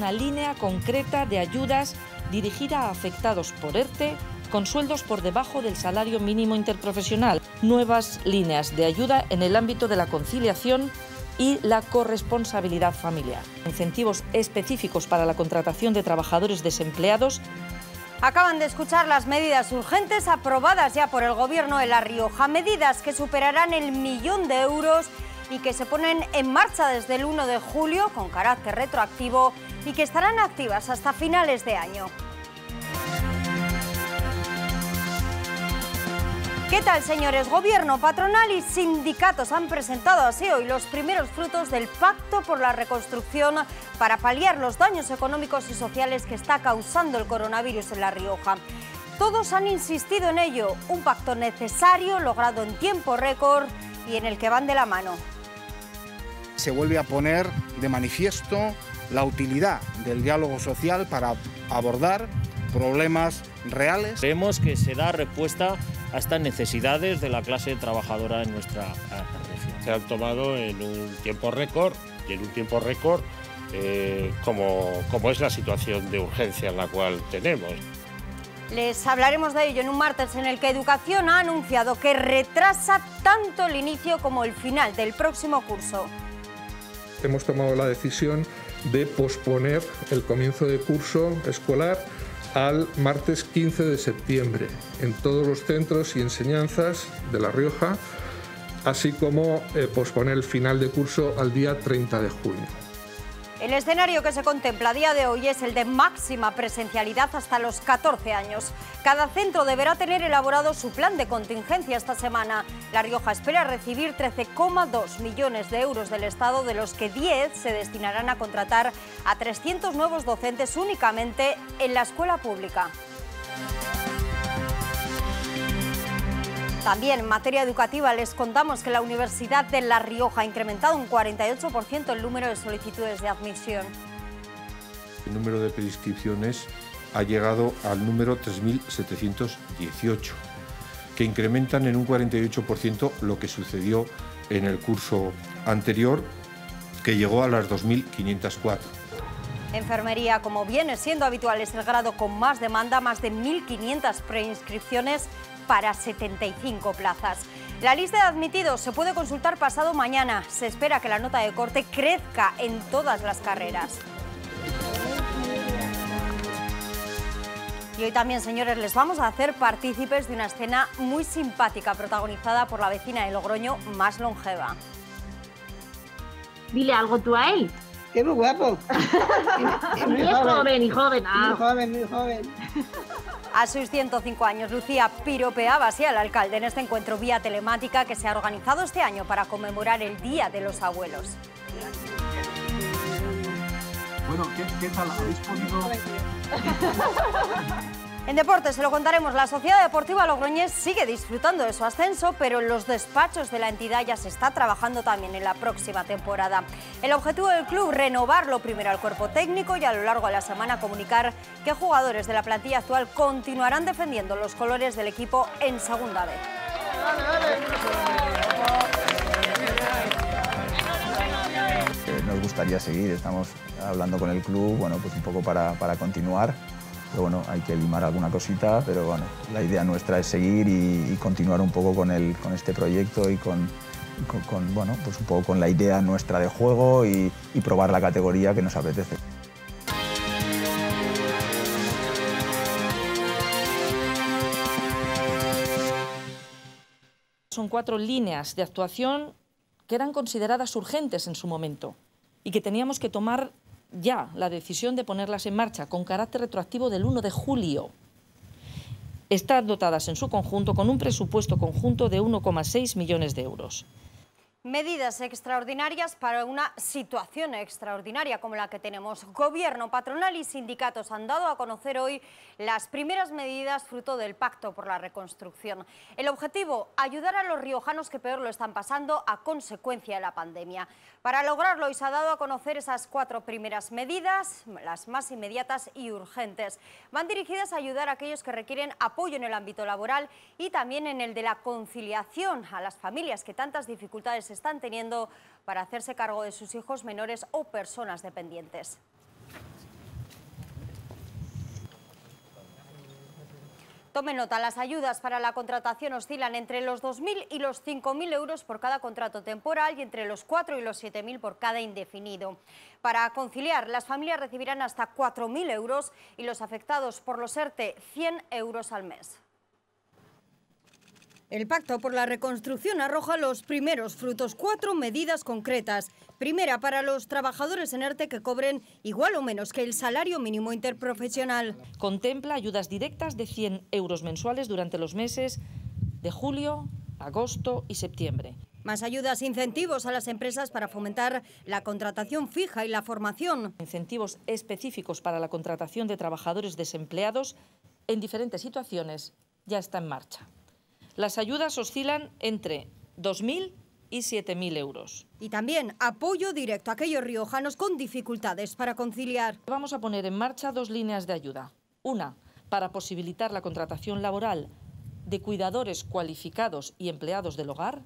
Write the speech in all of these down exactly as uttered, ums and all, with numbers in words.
una línea concreta de ayudas dirigida a afectados por ERTE con sueldos por debajo del salario mínimo interprofesional. Nuevas líneas de ayuda en el ámbito de la conciliación y la corresponsabilidad familiar. Incentivos específicos para la contratación de trabajadores desempleados. Acaban de escuchar las medidas urgentes aprobadas ya por el Gobierno de La Rioja. Medidas que superarán el millón de euros y que se ponen en marcha desde el uno de julio con carácter retroactivo y que estarán activas hasta finales de año. ¿Qué tal, señores? Gobierno, patronal y sindicatos han presentado así hoy los primeros frutos del Pacto por la Reconstrucción para paliar los daños económicos y sociales que está causando el coronavirus en La Rioja. Todos han insistido en ello, un pacto necesario, logrado en tiempo récord y en el que van de la mano. Se vuelve a poner de manifiesto la utilidad del diálogo social para abordar problemas reales. Creemos que se da respuesta a estas necesidades de la clase trabajadora en nuestra región. Se han tomado en un tiempo récord y en un tiempo récord eh, como, como es la situación de urgencia en la cual tenemos. Les hablaremos de ello en un martes en el que Educación ha anunciado que retrasa tanto el inicio como el final del próximo curso. Hemos tomado la decisión de posponer el comienzo de curso escolar al martes quince de septiembre en todos los centros y enseñanzas de La Rioja, así como eh, posponer el final de curso al día treinta de junio. El escenario que se contempla a día de hoy es el de máxima presencialidad hasta los catorce años. Cada centro deberá tener elaborado su plan de contingencia esta semana. La Rioja espera recibir trece coma dos millones de euros del Estado, de los que diez se destinarán a contratar a trescientos nuevos docentes únicamente en la escuela pública. También en materia educativa les contamos que la Universidad de La Rioja ha incrementado un cuarenta y ocho por ciento el número de solicitudes de admisión. El número de preinscripciones ha llegado al número tres mil setecientos dieciocho, que incrementan en un cuarenta y ocho por ciento lo que sucedió en el curso anterior, que llegó a las dos mil quinientas cuatro. Enfermería, como viene siendo habitual, es el grado con más demanda, más de mil quinientas preinscripciones para setenta y cinco plazas. La lista de admitidos se puede consultar pasado mañana. Se espera que la nota de corte crezca en todas las carreras. Y hoy también, señores, les vamos a hacer partícipes de una escena muy simpática protagonizada por la vecina de Logroño más longeva. Dile algo tú a él. ¡Qué muy guapo! y, y muy es joven, joven y joven. Ah. Muy joven, muy joven. A sus ciento cinco años, Lucía piropeaba así al alcalde en este encuentro vía telemática que se ha organizado este año para conmemorar el Día de los Abuelos. Bueno, ¿qué, qué tal? ¿Habéis podido...? En deportes se lo contaremos. La Sociedad Deportiva Logroñés sigue disfrutando de su ascenso, pero en los despachos de la entidad ya se está trabajando también en la próxima temporada. El objetivo del club, renovarlo primero al cuerpo técnico y a lo largo de la semana comunicar qué jugadores de la plantilla actual continuarán defendiendo los colores del equipo en segunda vez. Nos gustaría seguir, estamos hablando con el club, bueno, pues un poco para, para continuar. Pero bueno, hay que limar alguna cosita, pero bueno, la idea nuestra es seguir y, y continuar un poco con, el, con este proyecto y con, con, con, bueno, pues un poco con la idea nuestra de juego y, y probar la categoría que nos apetece. Son cuatro líneas de actuación que eran consideradas urgentes en su momento y que teníamos que tomar ya la decisión de ponerlas en marcha con carácter retroactivo del uno de julio. Están dotadas en su conjunto con un presupuesto conjunto de uno coma seis millones de euros. Medidas extraordinarias para una situación extraordinaria como la que tenemos. Gobierno, patronal y sindicatos han dado a conocer hoy las primeras medidas fruto del Pacto por la Reconstrucción. El objetivo, ayudar a los riojanos que peor lo están pasando a consecuencia de la pandemia. Para lograrlo, hoy se ha dado a conocer esas cuatro primeras medidas, las más inmediatas y urgentes. Van dirigidas a ayudar a aquellos que requieren apoyo en el ámbito laboral y también en el de la conciliación a las familias que tantas dificultades están teniendo para hacerse cargo de sus hijos menores o personas dependientes. Tome nota, las ayudas para la contratación oscilan entre los dos mil y los cinco mil euros por cada contrato temporal y entre los cuatro y los siete mil por cada indefinido. Para conciliar, las familias recibirán hasta cuatro mil euros y los afectados por los ERTE cien euros al mes. El Pacto por la Reconstrucción arroja los primeros frutos, cuatro medidas concretas. Primera, para los trabajadores en ERTE que cobren igual o menos que el salario mínimo interprofesional. Contempla ayudas directas de cien euros mensuales durante los meses de julio, agosto y septiembre. Más ayudas e incentivos a las empresas para fomentar la contratación fija y la formación. Incentivos específicos para la contratación de trabajadores desempleados en diferentes situaciones ya está en marcha. Las ayudas oscilan entre dos mil y siete mil euros. Y también apoyo directo a aquellos riojanos con dificultades para conciliar. Vamos a poner en marcha dos líneas de ayuda. Una, para posibilitar la contratación laboral de cuidadores cualificados y empleados del hogar,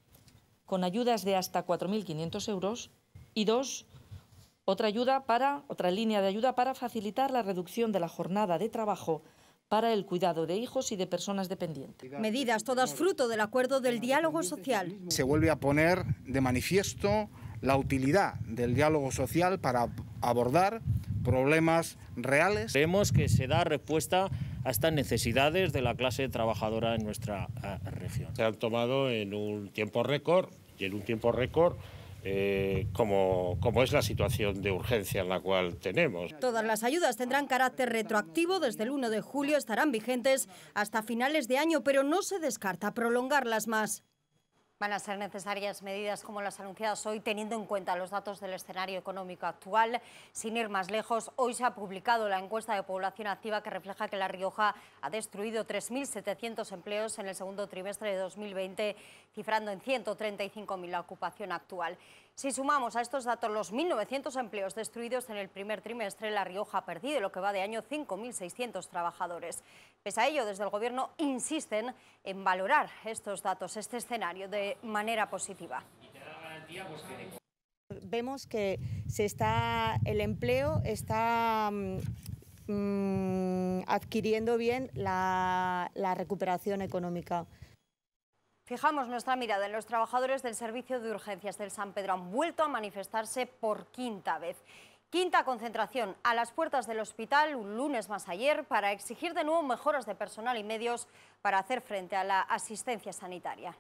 con ayudas de hasta cuatro mil quinientos euros. Y dos, otra, ayuda para, otra línea de ayuda para facilitar la reducción de la jornada de trabajo para el cuidado de hijos y de personas dependientes. Medidas todas fruto del acuerdo del diálogo social. Se vuelve a poner de manifiesto la utilidad del diálogo social para abordar problemas reales. Creemos que se da respuesta a estas necesidades de la clase trabajadora en nuestra uh, región. Se han tomado en un tiempo récord y en un tiempo récord Eh, como, como es la situación de urgencia en la cual tenemos. Todas las ayudas tendrán carácter retroactivo, desde el uno de julio estarán vigentes hasta finales de año, pero no se descarta prolongarlas más. Van a ser necesarias medidas como las anunciadas hoy, teniendo en cuenta los datos del escenario económico actual. Sin ir más lejos, hoy se ha publicado la encuesta de población activa que refleja que La Rioja ha destruido tres mil setecientos empleos en el segundo trimestre de dos mil veinte, cifrando en ciento treinta y cinco mil la ocupación actual. Si sumamos a estos datos los mil novecientos empleos destruidos en el primer trimestre, La Rioja ha perdido lo que va de año cinco mil seiscientos trabajadores. Pese a ello, desde el Gobierno insisten en valorar estos datos, este escenario, de manera positiva. Vemos que se está, el empleo está mmm, adquiriendo bien la, la recuperación económica. Fijamos nuestra mirada en los trabajadores del Servicio de Urgencias del San Pedro. Han vuelto a manifestarse por quinta vez. Quinta concentración a las puertas del hospital, un lunes más ayer, para exigir de nuevo mejoras de personal y medios para hacer frente a la asistencia sanitaria.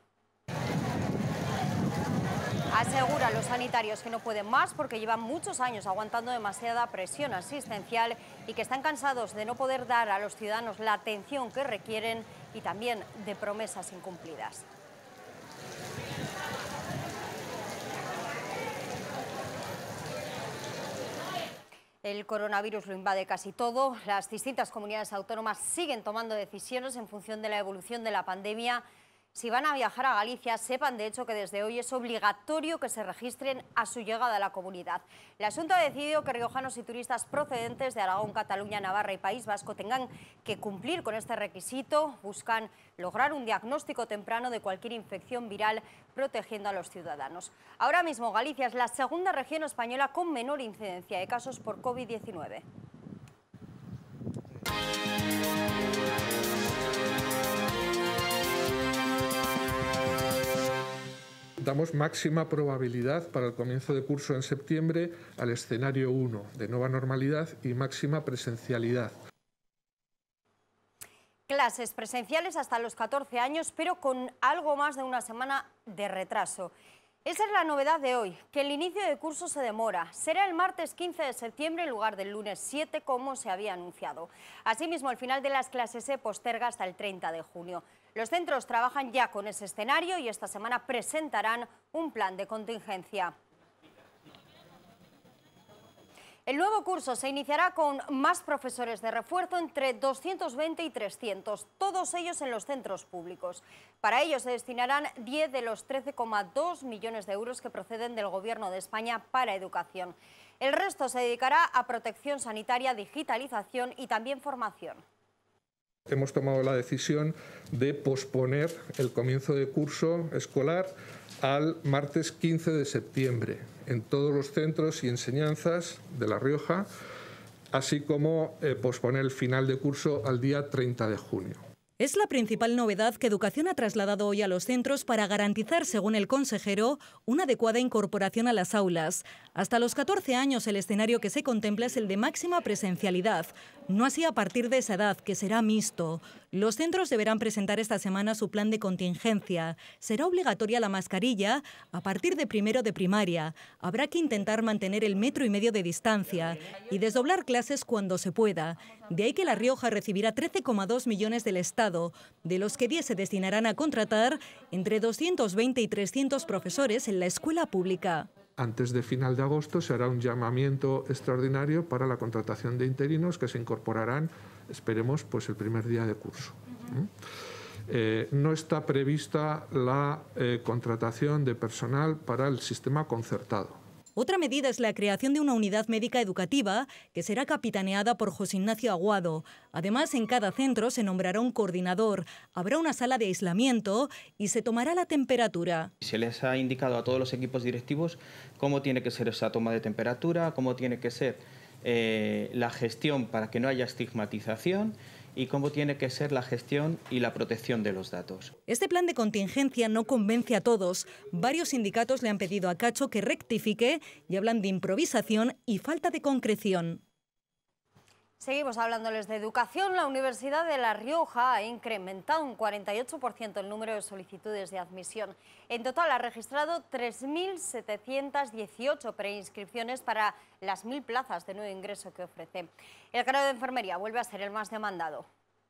Aseguran los sanitarios que no pueden más porque llevan muchos años aguantando demasiada presión asistencial y que están cansados de no poder dar a los ciudadanos la atención que requieren y también de promesas incumplidas. El coronavirus lo invade casi todo. Las distintas comunidades autónomas siguen tomando decisiones en función de la evolución de la pandemia. Si van a viajar a Galicia, sepan de hecho que desde hoy es obligatorio que se registren a su llegada a la comunidad. La Xunta ha decidido que riojanos y turistas procedentes de Aragón, Cataluña, Navarra y País Vasco tengan que cumplir con este requisito. Buscan lograr un diagnóstico temprano de cualquier infección viral, protegiendo a los ciudadanos. Ahora mismo Galicia es la segunda región española con menor incidencia de casos por COVID diecinueve. Damos máxima probabilidad para el comienzo de curso en septiembre al escenario uno de nueva normalidad y máxima presencialidad. Clases presenciales hasta los catorce años, pero con algo más de una semana de retraso. Esa es la novedad de hoy, que el inicio de curso se demora. Será el martes quince de septiembre en lugar del lunes siete, como se había anunciado. Asimismo, el final de las clases se posterga hasta el treinta de junio. Los centros trabajan ya con ese escenario y esta semana presentarán un plan de contingencia. El nuevo curso se iniciará con más profesores de refuerzo, entre doscientos veinte y trescientos, todos ellos en los centros públicos. Para ello se destinarán diez de los trece coma dos millones de euros que proceden del Gobierno de España para educación. El resto se dedicará a protección sanitaria, digitalización y también formación. Hemos tomado la decisión de posponer el comienzo de curso escolar al martes quince de septiembre en todos los centros y enseñanzas de La Rioja, así como eh, posponer el final de curso al día treinta de junio. Es la principal novedad que Educación ha trasladado hoy a los centros para garantizar, según el consejero, una adecuada incorporación a las aulas. Hasta los catorce años el escenario que se contempla es el de máxima presencialidad, no así a partir de esa edad, que será mixto. Los centros deberán presentar esta semana su plan de contingencia. Será obligatoria la mascarilla a partir de primero de primaria. Habrá que intentar mantener el metro y medio de distancia y desdoblar clases cuando se pueda. De ahí que La Rioja recibirá trece coma dos millones del Estado, de los que diez se destinarán a contratar entre doscientos veinte y trescientos profesores en la escuela pública. Antes de final de agosto se hará un llamamiento extraordinario para la contratación de interinos que se incorporarán, esperemos, pues el primer día de curso. ¿Mm? Eh, no está prevista la eh, contratación de personal para el sistema concertado. Otra medida es la creación de una unidad médica educativa que será capitaneada por José Ignacio Aguado. Además, en cada centro se nombrará un coordinador, habrá una sala de aislamiento y se tomará la temperatura. Se les ha indicado a todos los equipos directivos cómo tiene que ser esa toma de temperatura, cómo tiene que ser eh, la gestión para que no haya estigmatización y cómo tiene que ser la gestión y la protección de los datos. Este plan de contingencia no convence a todos. Varios sindicatos le han pedido a Cacho que rectifique y hablan de improvisación y falta de concreción. Seguimos hablándoles de educación. La Universidad de La Rioja ha incrementado un cuarenta y ocho por ciento el número de solicitudes de admisión. En total ha registrado tres mil setecientas dieciocho preinscripciones para las mil plazas de nuevo ingreso que ofrece. El grado de enfermería vuelve a ser el más demandado.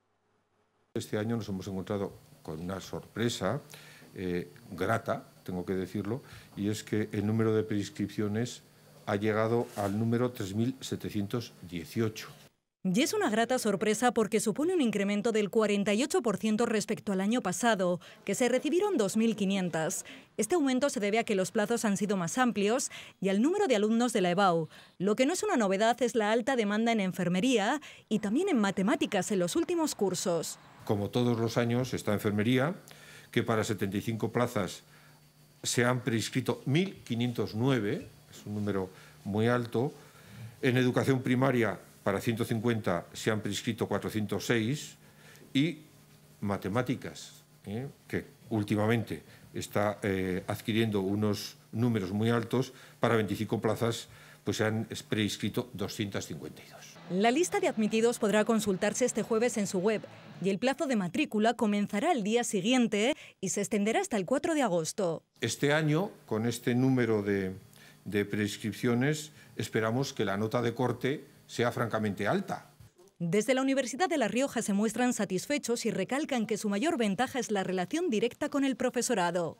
Este año nos hemos encontrado con una sorpresa eh, grata, tengo que decirlo, y es que el número de preinscripciones ha llegado al número tres mil setecientos dieciocho. Y es una grata sorpresa porque supone un incremento del cuarenta y ocho por ciento respecto al año pasado, que se recibieron dos mil quinientas. Este aumento se debe a que los plazos han sido más amplios y al número de alumnos de la E B A U. Lo que no es una novedad es la alta demanda en enfermería y también en matemáticas en los últimos cursos. Como todos los años está enfermería, que para setenta y cinco plazas se han preinscrito mil quinientos nueve, es un número muy alto. En educación primaria, para ciento cincuenta se han prescrito cuatrocientos seis y matemáticas, ¿eh? que últimamente está eh, adquiriendo unos números muy altos, para veinticinco plazas pues se han prescrito doscientos cincuenta y dos. La lista de admitidos podrá consultarse este jueves en su web y el plazo de matrícula comenzará el día siguiente y se extenderá hasta el cuatro de agosto. Este año, con este número de, de prescripciones, esperamos que la nota de corte sea francamente alta. Desde la Universidad de La Rioja se muestran satisfechos y recalcan que su mayor ventaja es la relación directa con el profesorado.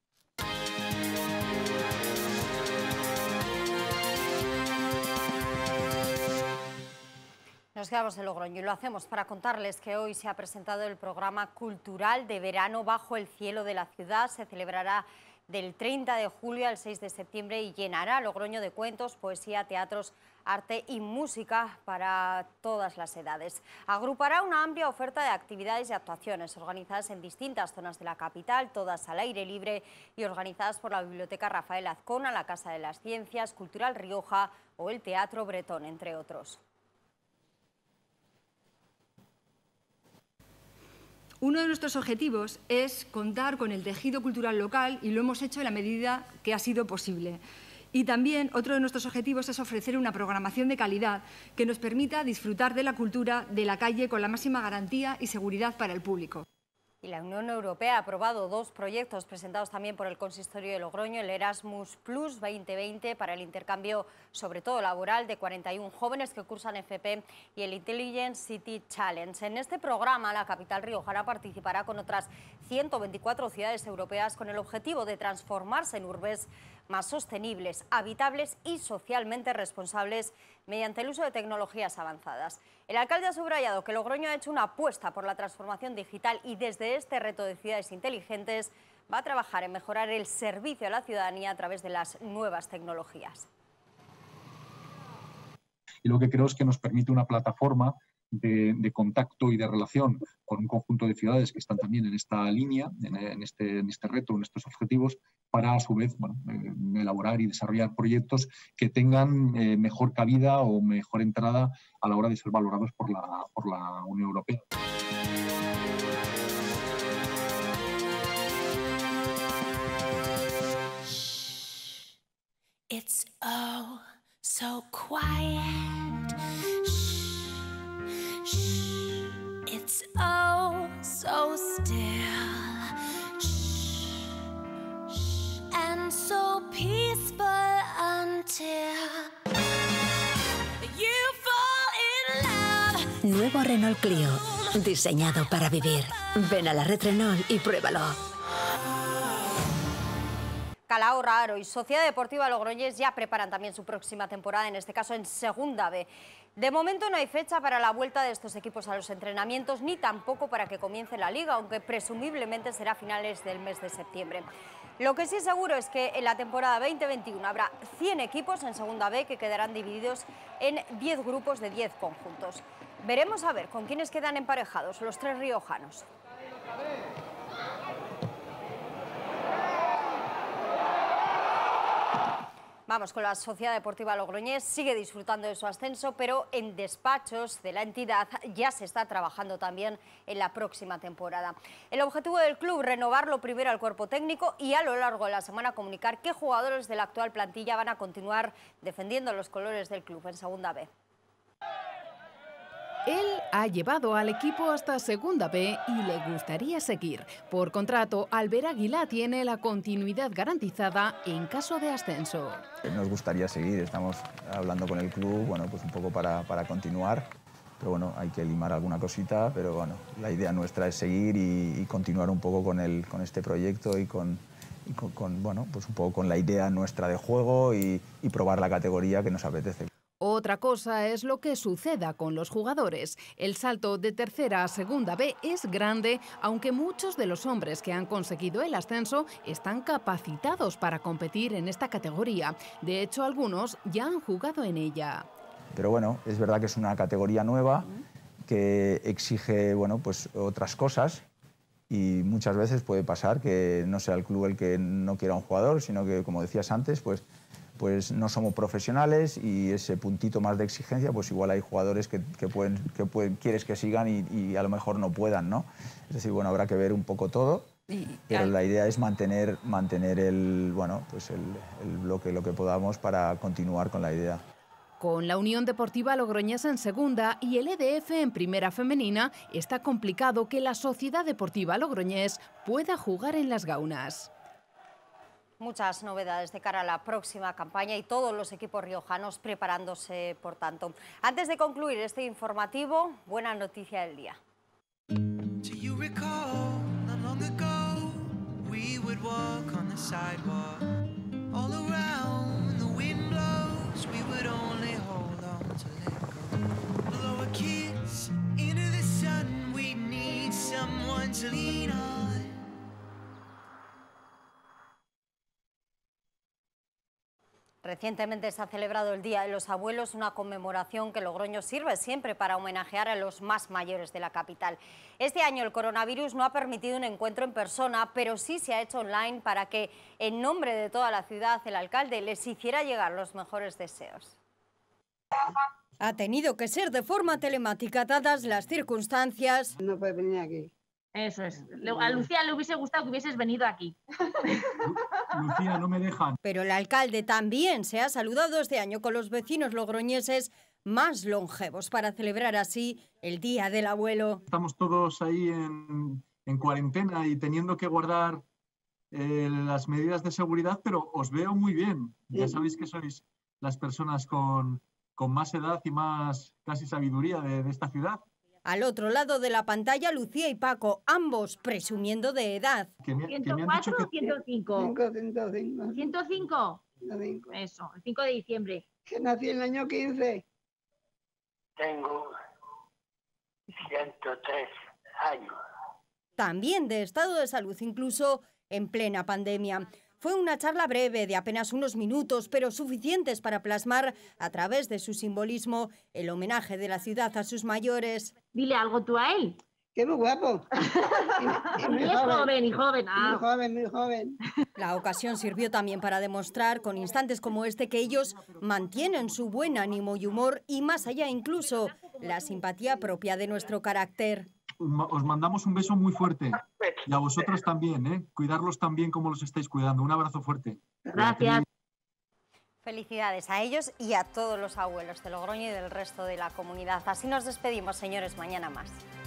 Nos quedamos en Logroño y lo hacemos para contarles que hoy se ha presentado el programa cultural de verano Bajo el cielo de la ciudad. Se celebrará del treinta de julio al seis de septiembre y llenará Logroño de cuentos, poesía, teatros, arte y música para todas las edades. Agrupará una amplia oferta de actividades y actuaciones organizadas en distintas zonas de la capital, todas al aire libre y organizadas por la Biblioteca Rafael Azcona, la Casa de las Ciencias, Cultural Rioja o el Teatro Bretón, entre otros. Uno de nuestros objetivos es contar con el tejido cultural local y lo hemos hecho en la medida que ha sido posible. Y también otro de nuestros objetivos es ofrecer una programación de calidad que nos permita disfrutar de la cultura de la calle con la máxima garantía y seguridad para el público. Y la Unión Europea ha aprobado dos proyectos presentados también por el Consistorio de Logroño, el Erasmus Plus veinte veinte para el intercambio, sobre todo laboral, de cuarenta y uno jóvenes que cursan F P y el Intelligent City Challenge. En este programa, la capital riojana participará con otras ciento veinticuatro ciudades europeas con el objetivo de transformarse en urbes más sostenibles, habitables y socialmente responsables mediante el uso de tecnologías avanzadas. El alcalde ha subrayado que Logroño ha hecho una apuesta por la transformación digital y desde este reto de ciudades inteligentes va a trabajar en mejorar el servicio a la ciudadanía a través de las nuevas tecnologías. Y lo que creo es que nos permite una plataforma de, de contacto y de relación con un conjunto de ciudades que están también en esta línea, en, en, este, en este reto, en estos objetivos, para a su vez bueno, eh, elaborar y desarrollar proyectos que tengan eh, mejor cabida o mejor entrada a la hora de ser valorados por la, por la Unión Europea. It's oh so quiet. Shh, shh. It's oh so still. Shh, shh. And so peaceful until you fall in love. Nuevo Renault Clio, diseñado para vivir. Ven a la Red Renault y pruébalo. Calahorra, Aro y Sociedad Deportiva Logroñés ya preparan también su próxima temporada, en este caso en Segunda B. De momento no hay fecha para la vuelta de estos equipos a los entrenamientos, ni tampoco para que comience la Liga, aunque presumiblemente será a finales del mes de septiembre. Lo que sí es seguro es que en la temporada veinte veintiuno habrá cien equipos en Segunda B que quedarán divididos en diez grupos de diez conjuntos. Veremos a ver con quiénes quedan emparejados los tres riojanos. Vamos con la Sociedad Deportiva Logroñés, sigue disfrutando de su ascenso, pero en despachos de la entidad ya se está trabajando también en la próxima temporada. El objetivo del club, renovarlo primero al cuerpo técnico y a lo largo de la semana comunicar qué jugadores de la actual plantilla van a continuar defendiendo los colores del club en Segunda B. Él ha llevado al equipo hasta Segunda B y le gustaría seguir. Por contrato, Albert Aguilá tiene la continuidad garantizada en caso de ascenso. Nos gustaría seguir, estamos hablando con el club, bueno, pues un poco para, para continuar, pero bueno, hay que limar alguna cosita, pero bueno, la idea nuestra es seguir y, y continuar un poco con, el, con este proyecto y con, y con, con, bueno, pues un poco con la idea nuestra de juego y, y probar la categoría que nos apetece. Otra cosa es lo que suceda con los jugadores. El salto de tercera a Segunda B es grande, aunque muchos de los hombres que han conseguido el ascenso están capacitados para competir en esta categoría. De hecho, algunos ya han jugado en ella. Pero bueno, es verdad que es una categoría nueva que exige, bueno, pues otras cosas y muchas veces puede pasar que no sea el club el que no quiera un jugador, sino que, como decías antes, pues pues no somos profesionales y ese puntito más de exigencia, pues igual hay jugadores que, que, pueden, que pueden, quieres que sigan y, y a lo mejor no puedan, ¿no? Es decir, bueno, habrá que ver un poco todo, pero la idea es mantener, mantener el, bueno, pues el, el bloque, lo que podamos para continuar con la idea. Con la Unión Deportiva Logroñés en segunda y el E D F en primera femenina, está complicado que la Sociedad Deportiva Logroñés pueda jugar en las Gaunas. Muchas novedades de cara a la próxima campaña y todos los equipos riojanos preparándose, por tanto. Antes de concluir este informativo, buena noticia del día. Recientemente se ha celebrado el Día de los Abuelos, una conmemoración que Logroño sirve siempre para homenajear a los más mayores de la capital. Este año el coronavirus no ha permitido un encuentro en persona, pero sí se ha hecho online para que, en nombre de toda la ciudad, el alcalde les hiciera llegar los mejores deseos. Ha tenido que ser de forma telemática, dadas las circunstancias. No puede venir aquí. Eso es. A Lucía le hubiese gustado que hubieses venido aquí. Lucía, no me dejan. Pero el alcalde también se ha saludado este año con los vecinos logroñeses más longevos para celebrar así el Día del Abuelo. Estamos todos ahí en, en cuarentena y teniendo que guardar eh, las medidas de seguridad, pero os veo muy bien. Ya sabéis que sois las personas con, con más edad y más casi sabiduría de, de esta ciudad. Al otro lado de la pantalla, Lucía y Paco, ambos presumiendo de edad. ¿ciento cuatro o ciento cinco? ciento cinco. ¿ciento cinco? ciento cinco. Eso, el cinco de diciembre. Que nací en el año quince. Tengo ciento tres años. También de estado de salud, incluso en plena pandemia. Fue una charla breve de apenas unos minutos, pero suficientes para plasmar a través de su simbolismo el homenaje de la ciudad a sus mayores. Dile algo tú a él. ¡Qué muy guapo! y muy joven. joven y joven. Ah. Muy joven, muy joven. La ocasión sirvió también para demostrar con instantes como este que ellos mantienen su buen ánimo y humor y más allá incluso la simpatía propia de nuestro carácter. Os mandamos un beso muy fuerte y a vosotros también, ¿eh? Cuidarlos también como los estáis cuidando. Un abrazo fuerte. Gracias. Felicidades a ellos y a todos los abuelos de Logroño y del resto de la comunidad. Así nos despedimos, señores, mañana más.